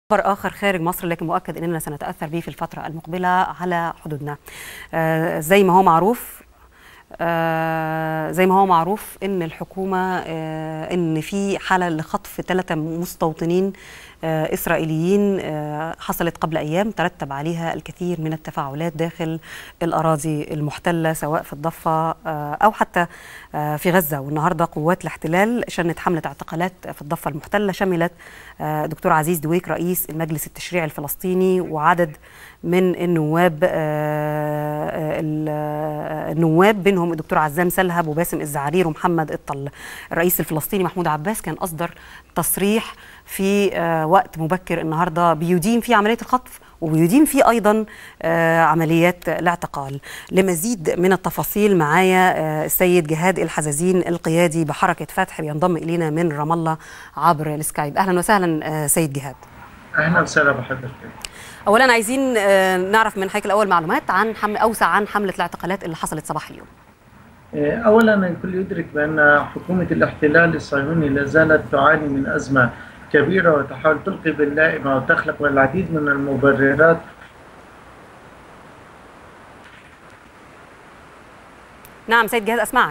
خبر آخر خارج مصر لكن مؤكد أننا سنتأثر به في الفترة المقبلة على حدودنا. زي ما هو معروف أن الحكومة أن في حالة لخطف 3 مستوطنين إسرائيليين حصلت قبل أيام ترتب عليها الكثير من التفاعلات داخل الأراضي المحتلة سواء في الضفة أو حتى في غزة. والنهاردة قوات الاحتلال شنت حملة اعتقالات في الضفة المحتلة شملت دكتور عزيز دويك رئيس المجلس التشريعي الفلسطيني وعدد من النواب بينهم الدكتور عزام سلهب وباسم الزعرير ومحمد الطل. الرئيس الفلسطيني محمود عباس كان أصدر تصريح في وقت مبكر النهارده بيدين فيه عملية الخطف وبيدين فيه أيضا عمليات الاعتقال. لمزيد من التفاصيل معايا السيد جهاد الحزازين القيادي بحركة فتح بينضم إلينا من رام الله عبر السكايب. أهلا وسهلا سيد جهاد. أهلا وسهلا بحضرتك. أولا عايزين نعرف من حضرتك الأول معلومات عن أوسع عن حملة الاعتقالات اللي حصلت صباح اليوم. أولا الكل يدرك بأن حكومة الاحتلال الصهيوني لا زالت تعاني من أزمة كبيرة وتحاول تلقي باللائمة وتخلق العديد من المبررات نعم سيد جهاد أسمعك.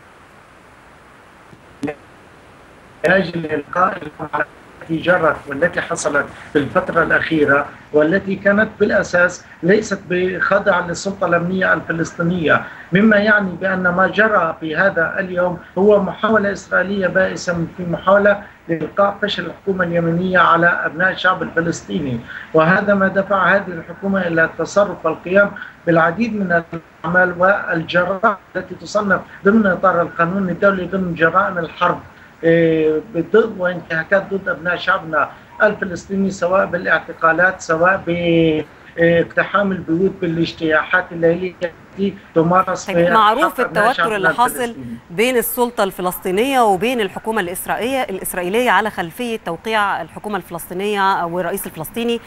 لأجل إلقاء التي جرت والتي حصلت في الفترة الأخيرة والتي كانت بالأساس ليست بخضع للسلطة الأمنية الفلسطينية، مما يعني بأن ما جرى في هذا اليوم هو محاولة إسرائيلية بائسة في محاولة لإلقاء فشل الحكومة اليمنية على أبناء الشعب الفلسطيني، وهذا ما دفع هذه الحكومة إلى التصرف والقيام بالعديد من الأعمال والجرائم التي تصنف ضمن إطار القانون الدولي ضمن جرائم الحرب ضد وانتهاكات ضد أبناء شعبنا الفلسطيني، سواء بالاعتقالات سواء باقتحام البيوت بالاجتياحات الليلية التي تمارس في معروف التوتر اللي حاصل بين السلطة الفلسطينية وبين الحكومة الإسرائيلية على خلفية توقيع الحكومة الفلسطينية أو الرئيس الفلسطيني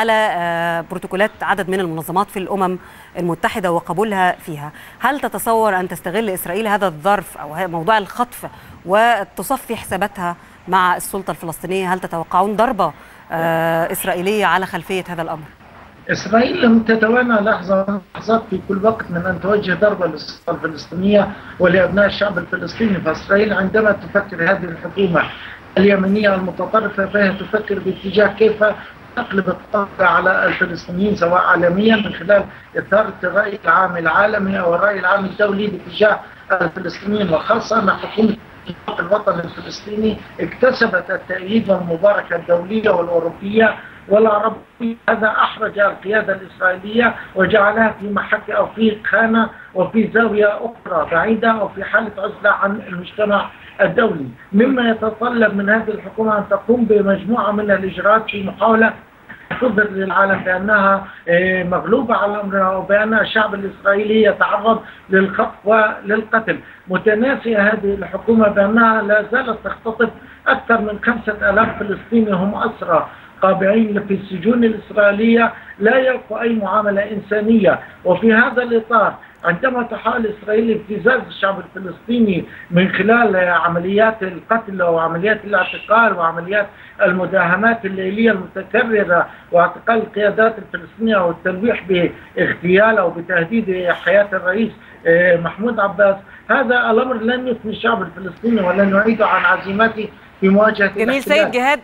على بروتوكولات عدد من المنظمات في الأمم المتحدة وقبولها فيها. هل تتصور أن تستغل إسرائيل هذا الظرف أو موضوع الخطف وتصفي حساباتها مع السلطة الفلسطينية؟ هل تتوقعون ضربة إسرائيلية على خلفية هذا الأمر؟ إسرائيل لم تتوانى لحظات في كل وقت من أن توجه ضربة للسلطة الفلسطينية ولأبناء الشعب الفلسطيني، فإسرائيل عندما تفكر هذه الحكومة اليمنية المتطرفة فهي تفكر باتجاه كيف تقلب الطاقة على الفلسطينيين سواء عالميا من خلال إثارة الرأي العام العالمي أو الرأي العام الدولي باتجاه الفلسطينيين، وخاصة أن حكومة الوطن الفلسطيني اكتسبت التأييد والمباركة الدولية والأوروبية والعربية. هذا أحرج القيادة الإسرائيلية وجعلها في محك أو في خانة وفي زاوية أخرى بعيدة أو في حالة عزلة عن المجتمع الدولي، مما يتطلب من هذه الحكومة أن تقوم بمجموعة من الإجراءات في محاولة تظهر للعالم بأنها مغلوبة على أمرها وبأن الشعب الإسرائيلي يتعرض للخطف وللقتل، متناسية هذه الحكومة بأنها لا زالت تختطف أكثر من 5000 فلسطيني هم أسرى قابعين في السجون الإسرائيلية لا يلقوا أي معاملة إنسانية. وفي هذا الإطار عندما تحاول إسرائيل ابتزاز الشعب الفلسطيني من خلال عمليات القتل وعمليات الاعتقال وعمليات المداهمات الليلية المتكررة واعتقال القيادات الفلسطينية والتلويح باغتيال أو بتهديد حياة الرئيس محمود عباس، هذا الأمر لن يثني الشعب الفلسطيني ولن يعيده عن عزيمته في مواجهة جميل سيد جهاد.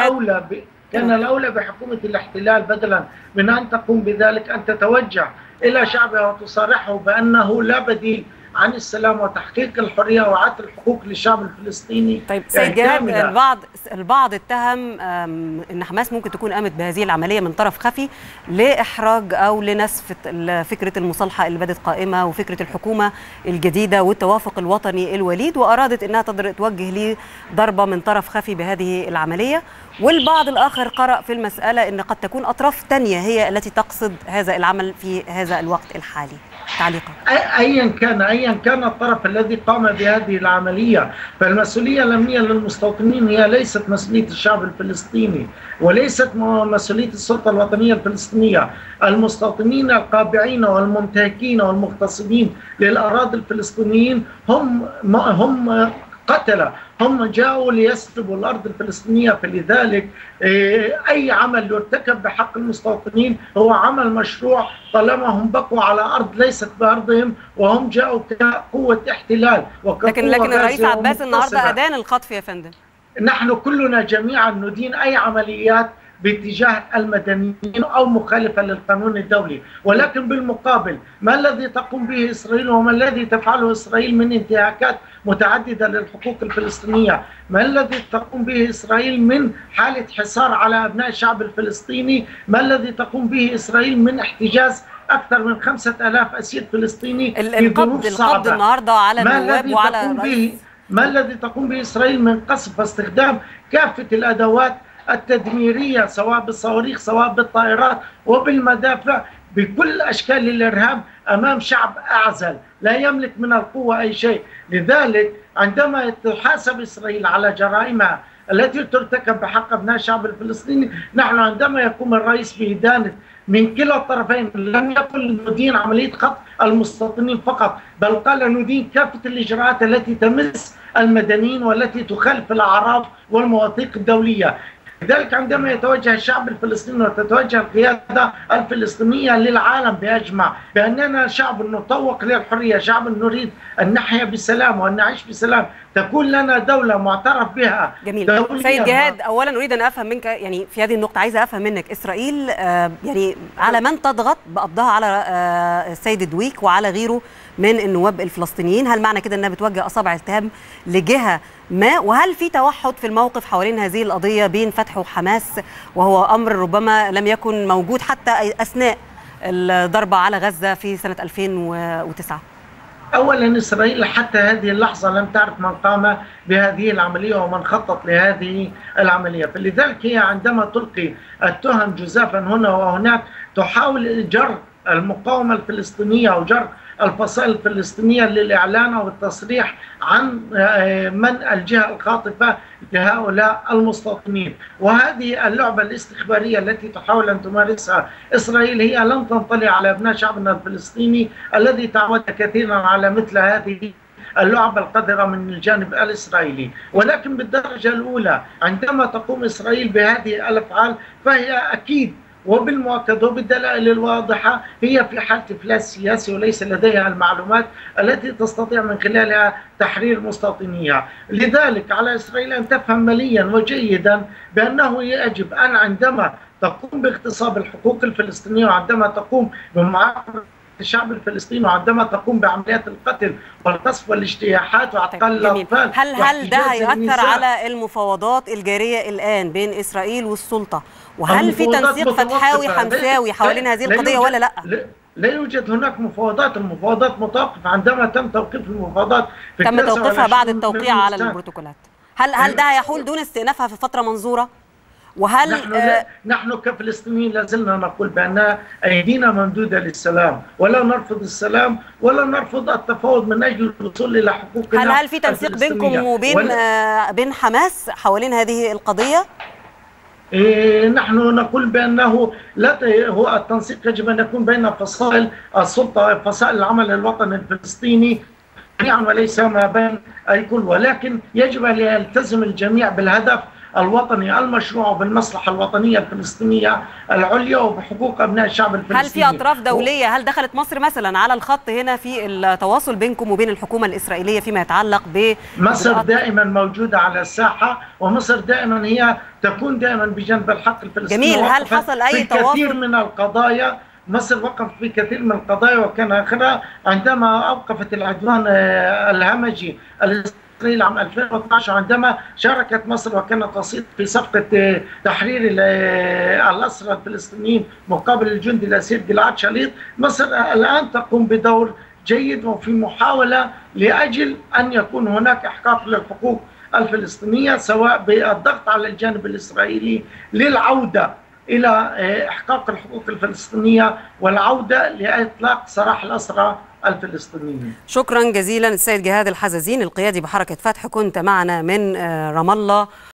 كان الأولى بحكومة الاحتلال بدلا من أن تقوم بذلك أن تتوجه إلى شعبها وتصارحه بأنه لا بديل عن السلام وتحقيق الحرية وعطاء الحقوق للشعب الفلسطيني. طيب سيد جهاد، البعض اتهم أن حماس ممكن تكون قامت بهذه العملية من طرف خفي لإحراج أو لنسف فكرة المصالحة اللي بدت قائمة وفكرة الحكومة الجديدة والتوافق الوطني الوليد، وأرادت أنها توجه لي ضربة من طرف خفي بهذه العملية. والبعض الآخر قرأ في المسألة أن قد تكون أطراف تانية هي التي تقصد هذا العمل في هذا الوقت الحالي. تعليقا. أيا كان الطرف الذي قام بهذه العملية، فالمسؤولية الأمنية للمستوطنين هي ليست مسؤولية الشعب الفلسطيني وليست مسؤولية السلطة الوطنية الفلسطينية. المستوطنين القابعين والمنتهكين والمغتصبين للأراضي الفلسطينيين هم قتلة، هم جاءوا ليسلبوا الأرض الفلسطينية. فلذلك أي عمل يرتكب بحق المستوطنين هو عمل مشروع طالما هم بقوا على أرض ليست بأرضهم، وهم جاءوا كقوة احتلال لكن الرئيس عباس النهارده أدان الخطف يا فندم. نحن كلنا جميعا ندين أي عمليات باتجاه المدنيين أو مخالفة للقانون الدولي، ولكن بالمقابل ما الذي تقوم به إسرائيل وما الذي تفعله إسرائيل من انتهاكات متعددة للحقوق الفلسطينية؟ ما الذي تقوم به إسرائيل من حالة حصار على أبناء الشعب الفلسطيني؟ ما الذي تقوم به إسرائيل من احتجاز أكثر من 5000 أسير فلسطيني في ظروف صعبة؟ القبض النهارده على النواب وعلى ما الذي تقوم به إسرائيل من قصف واستخدام كافة الأدوات التدميرية سواء بالصواريخ سواء بالطائرات وبالمدافع بكل أشكال الإرهاب أمام شعب أعزل لا يملك من القوة أي شيء؟ لذلك عندما تحاسب إسرائيل على جرائمها التي ترتكب بحق أبناء الشعب الفلسطيني، نحن عندما يقوم الرئيس بإدانة من كلا الطرفين، لم يقل ندين عملية خطف المستوطنين فقط، بل قال ندين كافة الإجراءات التي تمس المدنيين والتي تخالف الأعراف والمواثيق الدولية. لذلك عندما يتوجه الشعب الفلسطيني وتتوجه القيادة الفلسطينية للعالم بأجمع بأننا شعب نطوق للحرية، شعب نريد أن نحيا بسلام وأن نعيش بسلام، تكون لنا دولة معترف بها. جميل. سيد جهاد، أولا أريد أن أفهم منك، يعني في هذه النقطة عايزة أفهم منك، إسرائيل يعني على من تضغط بقبضها على السيد دويك وعلى غيره من النواب الفلسطينيين؟ هل معنى كده أنها بتوجه أصابع اتهام لجهة ما؟ وهل في توحد في الموقف حوالين هذه القضية بين فتح وحماس، وهو أمر ربما لم يكن موجود حتى أثناء الضربة على غزة في سنة 2009؟ أولا إسرائيل حتى هذه اللحظة لم تعرف من قام بهذه العملية ومن خطط لهذه العملية، فلذلك هي عندما تلقي التهم جزافا هنا وهناك تحاول جر المقاومة الفلسطينية أو جر الفصائل الفلسطينية للإعلان والتصريح عن من الجهة الخاطفة لهؤلاء المستوطنين. وهذه اللعبة الاستخبارية التي تحاول أن تمارسها إسرائيل هي لن تنطلي على أبناء شعبنا الفلسطيني الذي تعود كثيرا على مثل هذه اللعبة القذرة من الجانب الإسرائيلي. ولكن بالدرجة الأولى عندما تقوم إسرائيل بهذه الأفعال فهي أكيد وبالمؤكد وبالدلائل الواضحة هي في حالة إفلاس سياسي وليس لديها المعلومات التي تستطيع من خلالها تحرير مستوطنيها. لذلك على إسرائيل أن تفهم مليا وجيدا بأنه يجب أن عندما تقوم باغتصاب الحقوق الفلسطينية وعندما تقوم بمعاقبة الشعب الفلسطيني وعندما تقوم بعمليات القتل والقصف والاجتياحات واعتقال الاطفال، هل ده هيأثر على المفاوضات الجارية الآن بين إسرائيل والسلطة؟ وهل في تنسيق فتحاوي حمساوي حوالين هذه القضية ولا لا؟ لا يوجد هناك مفاوضات، المفاوضات متوقفة. عندما تم توقيف المفاوضات تم توقيفها بعد التوقيع على البروتوكولات. هل ده هيحول دون استئنافها في فترة منظورة؟ وهل نحن كفلسطينيين لازلنا نقول بأن أيدينا ممدودة للسلام، ولا نرفض السلام ولا نرفض التفاوض من أجل الوصول إلى حقوقنا. هل في تنسيق بينكم وبين بين حماس حوالين هذه القضية؟ نحن نقول بأنه لا هو التنسيق يجب أن يكون بين فصائل السلطة وفصائل العمل الوطني الفلسطيني جميعا وليس ما بين الكل، ولكن يجب أن يلتزم الجميع بالهدف الوطني المشروع وبالمصلحة الوطنية الفلسطينية العليا وبحقوق أبناء الشعب الفلسطيني. هل في أطراف دولية، هل دخلت مصر مثلا على الخط هنا في التواصل بينكم وبين الحكومة الإسرائيلية فيما يتعلق مصر دائما موجودة على الساحة، ومصر دائما هي تكون دائما بجنب الحق الفلسطيني. جميل. هل حصل أي تواصل؟ في كثير من القضايا مصر وقفت في كثير من القضايا، وكان آخرها عندما أوقفت العدوان الهمجي الإسرائيلي عام 2012 عندما شاركت مصر وكانت وسيط في صفقة تحرير الأسرى الفلسطينيين مقابل الجندي الأسير جلعاد شاليط. مصر الآن تقوم بدور جيد وفي محاولة لأجل أن يكون هناك إحقاق للحقوق الفلسطينية، سواء بالضغط على الجانب الإسرائيلي للعودة إلى إحقاق الحقوق الفلسطينية والعودة لإطلاق سراح الأسرى الفلسطينيين. شكرا جزيلا السيد جهاد الحزازين القيادي بحركة فتح، كنت معنا من رام الله.